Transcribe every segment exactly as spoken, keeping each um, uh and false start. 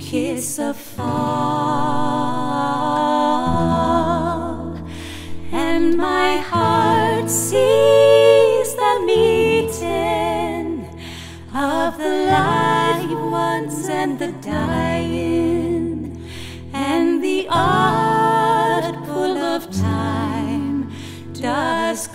kiss of fall, and my heart sees the meeting of the live ones and the dying, and the odd pull of time does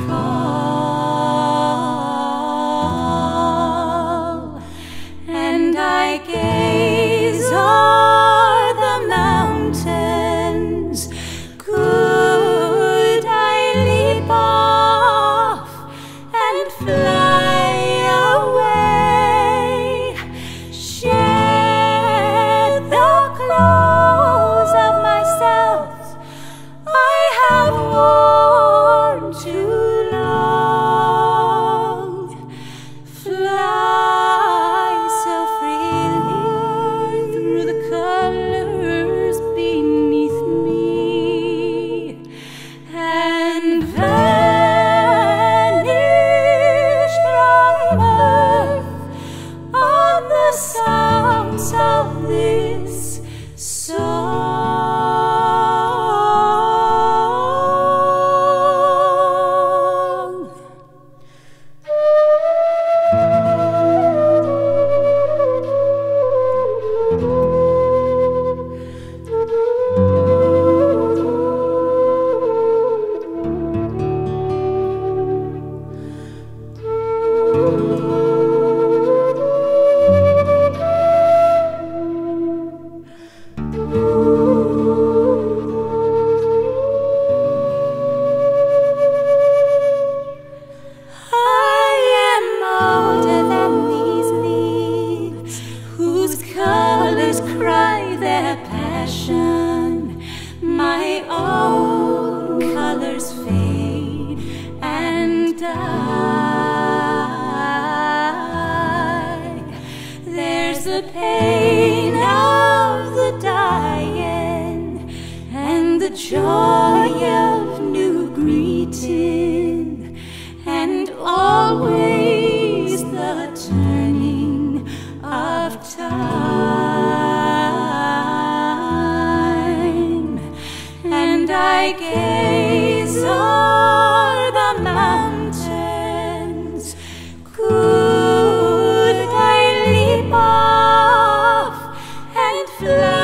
call, and I gaze o'er the mountains. Could I leap off and fly away, share the clothes of myself I have worn too long, fly so freely through the colors beneath me, and vanish from earth on the sounds of this song. Cry their passion, my own colors fade and die. There's the pain of the dying and the joy of new greeting, and always the turning of time. And I gaze o'er the mountains. Could I leap off and fly